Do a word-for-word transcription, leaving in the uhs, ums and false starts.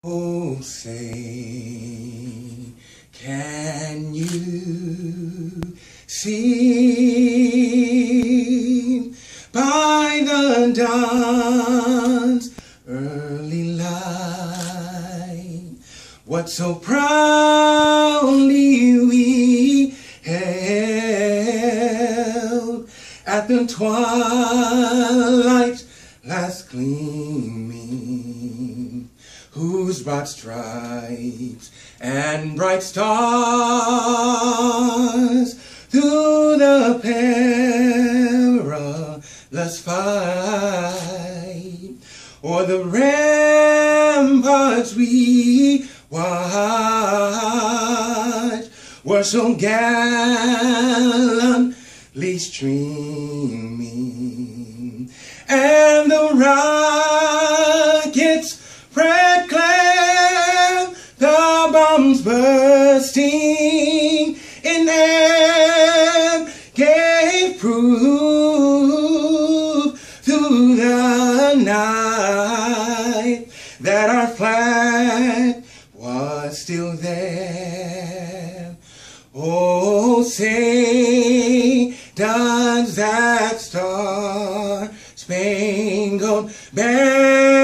Oh, say, can you see by the dawn's early light what so proudly we held at the twilight's last gleaming, whose broad stripes and bright stars through the perilous fight o'er the ramparts we watched were so gallantly streaming, and the rockets red glare, the bombs bursting in air, gave proof through the night that our flag was still there. Oh, say, does that star-spangled banner